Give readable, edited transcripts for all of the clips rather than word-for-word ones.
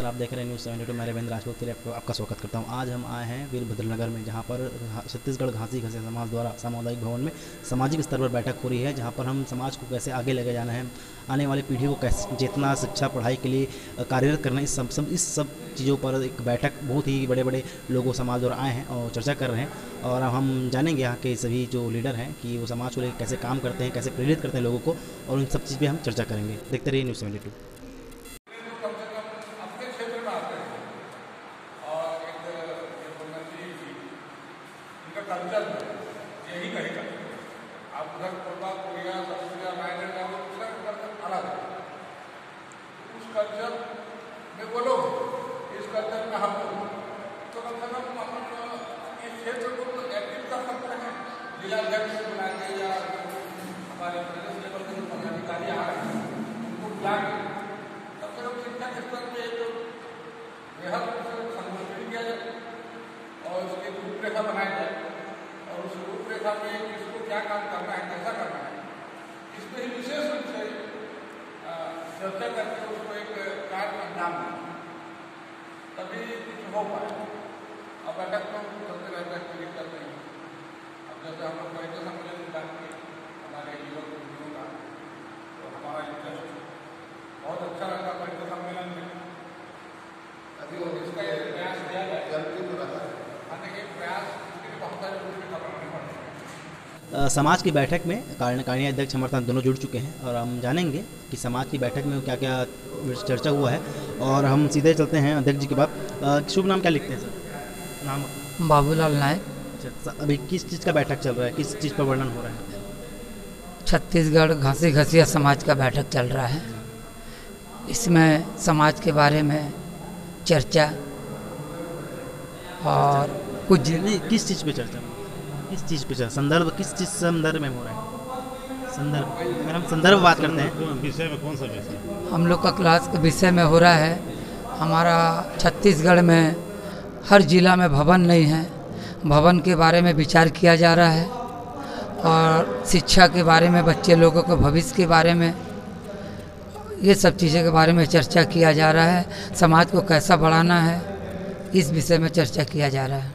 आप देख रहे हैं न्यूज़ 72। मैं रविंद्र राजपूत फिर आपका स्वागत करता हूं। आज हम आए हैं वीरभद्रनगर में, जहां पर छत्तीसगढ़ घासी घासी समाज द्वारा सामुदायिक भवन में सामाजिक स्तर पर बैठक हो रही है, जहां पर हम समाज को कैसे आगे लेके जाना है, आने वाली पीढ़ी को कैसे चेतना, शिक्षा, पढ़ाई के लिए कार्यरत करना है, इस सब चीज़ों पर एक बैठक बहुत ही बड़े बड़े लोगों समाज द्वारा आए हैं और चर्चा कर रहे हैं। और अब हम जानेंगे यहाँ के सभी जो लीडर हैं कि वो समाज को लेकर कैसे काम करते हैं, कैसे प्रेरित करते हैं लोगों को, और उन सब चीज़ पे हम चर्चा करेंगे। देखते रहिए न्यूज़ 72। कम से कम अपने क्षेत्र में आते हैं और एक ये बोलना चाहिए कि इनका कल्चर यही कहेगा। आप उधर कोलबा कोरिया सब्सिया मायने जाओ, उसका कल्चर अलग है। उस कल्चर में वो लोग, इस कल्चर में हम लोग, तो कम से कम हम इस क्षेत्र को तो एक्टिव कर सकते हैं। जिलाध्यक्ष बुला के या हमारे प्रदेश लेवल के जो पदाधिकारी आ रहे हैं उनको बुला के शिक्षा के स्तर पर एक बेहद संगठन किया जाए और उसकी एक रूपरेखा बनाई जाए, और उस रूपरेखा में किसको क्या काम करना है, कैसा करना है, इस पर ही विशेष रूप से चर्चा करके उसको एक कार्य अंजाम दें, तभी कुछ हो पाए। अब बैठक में हम चलते रहते हैं, प्रेरित करते हैं। अब जैसे हम लोग पहले सम्मेलन में बात की हमारे युवक उद्योगों का, तो हमारा इंटरेस्ट बहुत अच्छा लगा पहले सम्मेलन में। अभी वो इसका एक प्रयास किया जाए, जल्दी तो रहा है, एक प्रयास इसके लिए बहुत सारे रूप में करने पड़ते हैं। समाज की बैठक में कार्यकारिणी अध्यक्ष हमारे साथ दोनों जुड़ चुके हैं और हम जानेंगे कि समाज की बैठक में क्या क्या चर्चा हुआ है। और हम सीधे चलते हैं अध्यक्ष जी के बाद। शुभ नाम क्या लिखते हैं सर? नाम बाबूलाल नायक। अच्छा, अभी किस चीज़ का बैठक चल रहा है, किस चीज़ पर वर्णन हो रहा है? छत्तीसगढ़ घासी घसिया समाज का बैठक चल रहा है। इसमें समाज के बारे में चर्चा और कुछ नहीं, किस चीज़ पे चर्चा, किस चीज़ पे चर्चा, संदर्भ किस चीज़ संदर्भ में हो रहा है? संदर्भ, अगर हम संदर्भ बात करते हैं, विषय में कौन सा विषय? हम लोग का क्लास के विषय में हो रहा है। हमारा छत्तीसगढ़ में हर जिला में भवन नहीं है, भवन के बारे में विचार किया जा रहा है, और शिक्षा के बारे में, बच्चे लोगों के भविष्य के बारे में, ये सब चीज़ों के बारे में चर्चा किया जा रहा है। समाज को कैसा बढ़ाना है, इस विषय में चर्चा किया जा रहा है।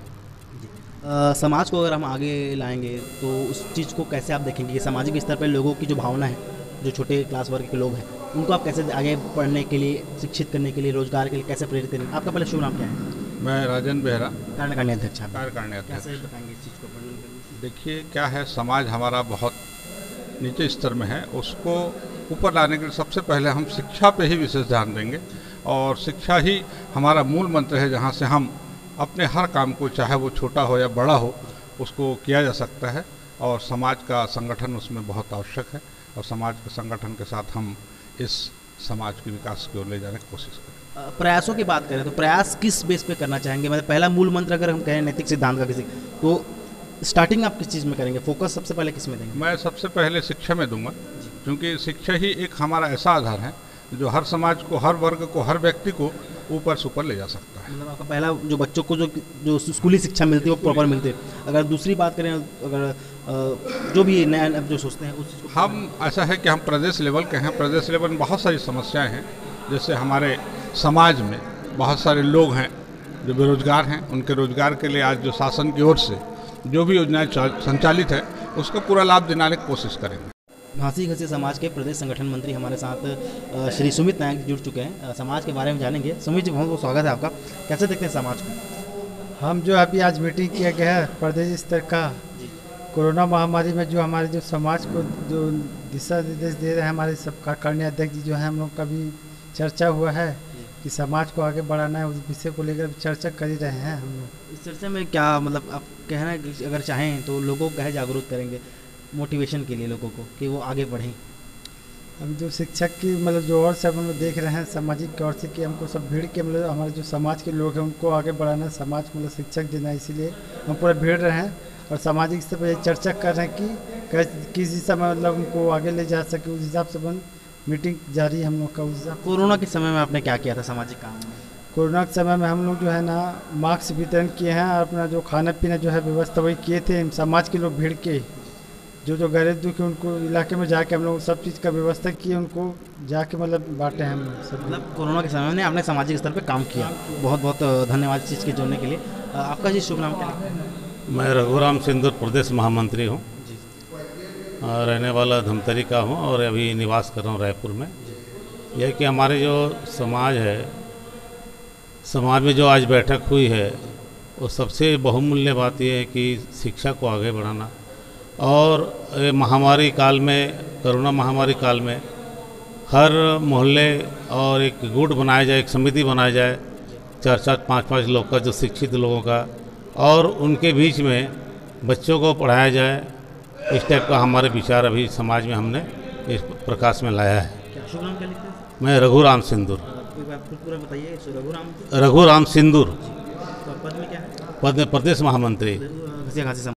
समाज को अगर हम आगे लाएंगे तो उस चीज़ को कैसे आप देखेंगे कि सामाजिक स्तर पर लोगों की जो भावना है, जो छोटे क्लास वर्ग के लोग हैं, उनको आप कैसे आगे पढ़ने के लिए, शिक्षित करने के लिए, रोजगार के लिए कैसे प्रेरित करेंगे? आपका पहले शुभ नाम क्या है? मैं राजन बेहरा, कार्यकारिणी अध्यक्ष। कार्यकारिणी अध्यक्ष। कैसे बताएंगे इस चीज़ को वर्णन करने? देखिए क्या है, समाज हमारा बहुत नीचे स्तर में है, उसको ऊपर लाने के लिए सबसे पहले हम शिक्षा पे ही विशेष ध्यान देंगे, और शिक्षा ही हमारा मूल मंत्र है, जहाँ से हम अपने हर काम को, चाहे वो छोटा हो या बड़ा हो, उसको किया जा सकता है। और समाज का संगठन उसमें बहुत आवश्यक है, और समाज के संगठन के साथ हम इस समाज के विकास की ओर ले जाने की कोशिश करें। प्रयासों की बात करें तो प्रयास किस बेस पे करना चाहेंगे? मतलब पहला मूल मंत्र अगर हम कहें नैतिक सिद्धांत का किसी, तो स्टार्टिंग आप किस चीज़ में करेंगे? फोकस सबसे पहले किस में देंगे? मैं सबसे पहले शिक्षा में दूंगा, क्योंकि शिक्षा ही एक हमारा ऐसा आधार है जो हर समाज को, हर वर्ग को, हर व्यक्ति को ऊपर से ऊपर ले जा सकता है। मतलब आपका पहला जो बच्चों को जो स्कूली शिक्षा मिलती है वो प्रॉपर मिलती है। अगर दूसरी बात करें, अगर जो भी नया जो सोचते हैं उस चीज़ को, हम ऐसा है कि हम प्रदेश लेवल के हैं। प्रदेश लेवल में बहुत सारी समस्याएं हैं, जैसे हमारे समाज में बहुत सारे लोग हैं जो बेरोजगार हैं। उनके रोजगार के लिए आज जो शासन की ओर से जो भी योजनाएं संचालित है, उसका पूरा लाभ दिलाने की कोशिश करेंगे। घासी घसी समाज के प्रदेश संगठन मंत्री हमारे साथ श्री सुमित नायक जुड़ चुके हैं। समाज के बारे में जानेंगे। सुमित जी, बहुत बहुत स्वागत है आपका। कैसे देखते हैं समाज को? हम जो अभी आज मीटिंग किया गया है प्रदेश स्तर का, कोरोना महामारी में जो हमारे जो समाज को जो दिशा निर्देश दे रहे हैं हमारे सब कार्यकारिणी अध्यक्ष जी जो है, हम लोग का भी चर्चा हुआ है कि समाज को आगे बढ़ाना है, उस विषय को लेकर चर्चा कर ही रहे हैं हम लोग। इस चर्चा में क्या मतलब आप कहना है कि अगर चाहें तो लोगों को कैसे जागरूक करेंगे, मोटिवेशन के लिए लोगों को, कि वो आगे बढ़ें? हम जो शिक्षक की मतलब जो और सब हम लोग देख रहे हैं सामाजिक तौर से कि हमको सब भीड़ के मतलब हमारे जो समाज के लोग हैं उनको आगे बढ़ाना, समाज को मतलब शिक्षक देना, इसीलिए हम पूरा भीड़ रहे हैं और सामाजिक स्तर पर चर्चा कर रहे हैं कि किस दिशा में मतलब उनको आगे ले जा सके, उस हिसाब से अपन मीटिंग जारी है हम लोग का। उस हिसाब कोरोना के समय में आपने क्या किया था सामाजिक काम में? कोरोना के समय में हम लोग जो है ना मास्क वितरण किए हैं और अपना जो खाना पीना जो है व्यवस्था वही किए थे, समाज के लोग भीड़ के जो गरीब दुखी उनको इलाके में जाके हम लोग सब चीज़ का व्यवस्था किए, उनको जाके मतलब बांटे हैं हम लोग सब। मतलब कोरोना के समय में आपने सामाजिक स्तर पे काम किया। बहुत बहुत धन्यवाद इस चीज़ के जोड़ने के लिए। आपका जी शुभ नाम क्या है? मैं रघुराम सिंदूर प्रदेश महामंत्री हूँ, रहने वाला धमतरी का हूँ और अभी निवास कर रहा हूँ रायपुर में। यह कि हमारे जो समाज है, समाज में जो आज बैठक हुई है वो सबसे बहुमूल्य बात यह है कि शिक्षा को आगे बढ़ाना और महामारी काल में, कोरोना महामारी काल में हर मोहल्ले और एक गुट बनाया जाए, एक समिति बनाया जाए 4-4, 5-5 लोग का, जो शिक्षित लोगों का, और उनके बीच में बच्चों को पढ़ाया जाए। इस टाइप का हमारे विचार अभी समाज में हमने इस प्रकाश में लाया है। क्या शुभ नाम क्या लिखते हैं? मैं रघुराम सिंदूर। पूरा बताइए। रघुराम सिंदूर। तो पद में क्या है? पद में प्रदेश महामंत्री। घसिया घासी समाज।